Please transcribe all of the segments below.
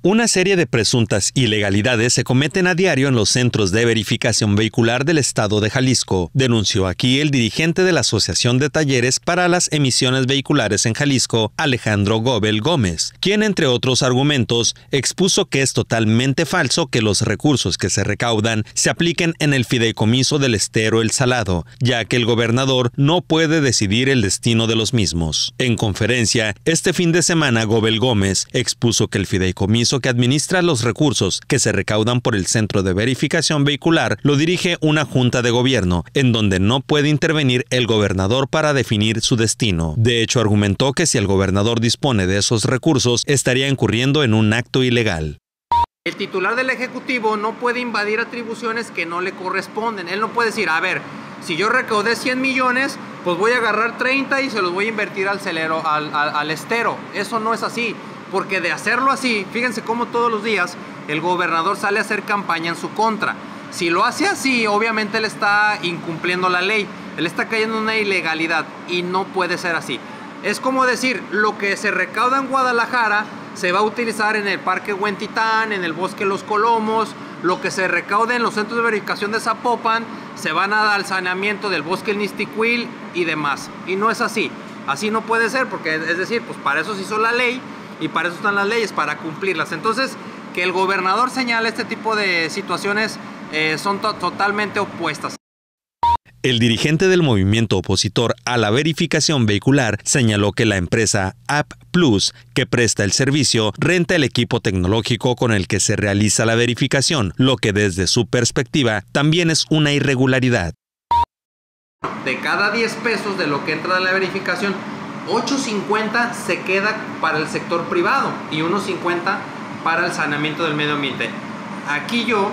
Una serie de presuntas ilegalidades se cometen a diario en los centros de verificación vehicular del estado de Jalisco, denunció aquí el dirigente de la Asociación de Talleres para las Emisiones Vehiculares en Jalisco, Alejandro Gobel Gómez, quien, entre otros argumentos, expuso que es totalmente falso que los recursos que se recaudan se apliquen en el fideicomiso del estero El Salado, ya que el gobernador no puede decidir el destino de los mismos. En conferencia, este fin de semana, Gobel Gómez expuso que el fideicomiso que administra los recursos que se recaudan por el Centro de Verificación Vehicular lo dirige una junta de gobierno, en donde no puede intervenir el gobernador para definir su destino. De hecho, argumentó que si el gobernador dispone de esos recursos, estaría incurriendo en un acto ilegal. El titular del Ejecutivo no puede invadir atribuciones que no le corresponden. Él no puede decir, a ver, si yo recaudé 100 millones, pues voy a agarrar 30 y se los voy a invertir al estero. Eso no es así. Porque de hacerlo así, fíjense cómo todos los días el gobernador sale a hacer campaña en su contra. Si lo hace así, obviamente él está incumpliendo la ley. Él está cayendo en una ilegalidad y no puede ser así. Es como decir, lo que se recauda en Guadalajara se va a utilizar en el Parque Huentitán, en el Bosque Los Colomos. Lo que se recaude en los centros de verificación de Zapopan se van a dar al saneamiento del Bosque El Nisticuil y demás. Y no es así. Así no puede ser, porque es decir, pues para eso se hizo la ley. Y para eso están las leyes, para cumplirlas. Entonces, que el gobernador señale este tipo de situaciones son totalmente opuestas. El dirigente del movimiento opositor a la verificación vehicular señaló que la empresa App Plus, que presta el servicio, renta el equipo tecnológico con el que se realiza la verificación, lo que desde su perspectiva también es una irregularidad. De cada 10 pesos de lo que entra de la verificación, 8.50 se queda para el sector privado y 1.50 para el saneamiento del medio ambiente. Aquí yo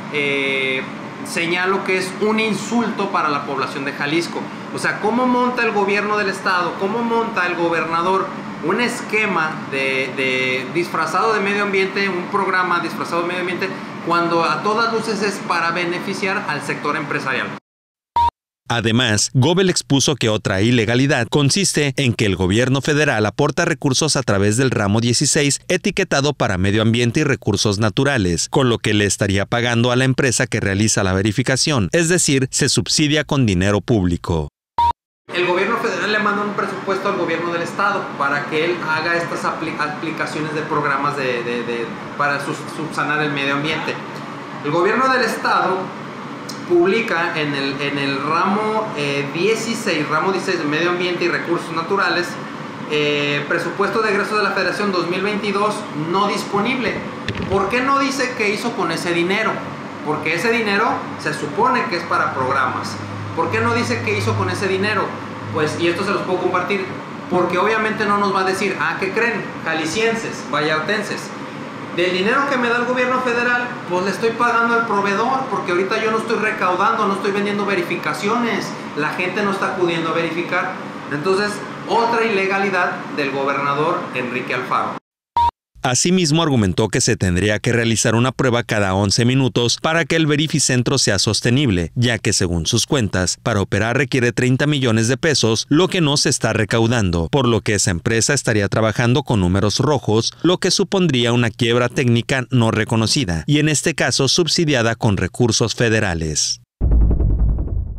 señalo que es un insulto para la población de Jalisco. O sea, ¿cómo monta el gobierno del estado? ¿Cómo monta el gobernador un esquema de disfrazado de medio ambiente, un programa disfrazado de medio ambiente, cuando a todas luces es para beneficiar al sector empresarial? Además, Gobel expuso que otra ilegalidad consiste en que el gobierno federal aporta recursos a través del ramo 16 etiquetado para medio ambiente y recursos naturales, con lo que le estaría pagando a la empresa que realiza la verificación, es decir, se subsidia con dinero público. El gobierno federal le manda un presupuesto al gobierno del estado para que él haga estas aplicaciones de programas para subsanar el medio ambiente. El gobierno del estado publica en el ramo 16 de Medio Ambiente y Recursos Naturales, presupuesto de egreso de la Federación 2022 no disponible. ¿Por qué no dice qué hizo con ese dinero? Porque ese dinero se supone que es para programas. ¿Por qué no dice qué hizo con ese dinero? Pues, y esto se los puedo compartir, porque obviamente no nos va a decir, ¿qué creen? Jaliscienses, vallartenses. Del dinero que me da el gobierno federal, pues le estoy pagando al proveedor, porque ahorita yo no estoy recaudando, no estoy vendiendo verificaciones, la gente no está acudiendo a verificar. Entonces, otra ilegalidad del gobernador Enrique Alfaro. Asimismo, argumentó que se tendría que realizar una prueba cada 11 minutos para que el verificentro sea sostenible, ya que según sus cuentas, para operar requiere 30 millones de pesos, lo que no se está recaudando, por lo que esa empresa estaría trabajando con números rojos, lo que supondría una quiebra técnica no reconocida, y en este caso subsidiada con recursos federales.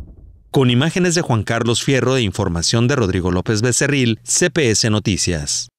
Con imágenes de Juan Carlos Fierro e información de Rodrigo López Becerril, CPS Noticias.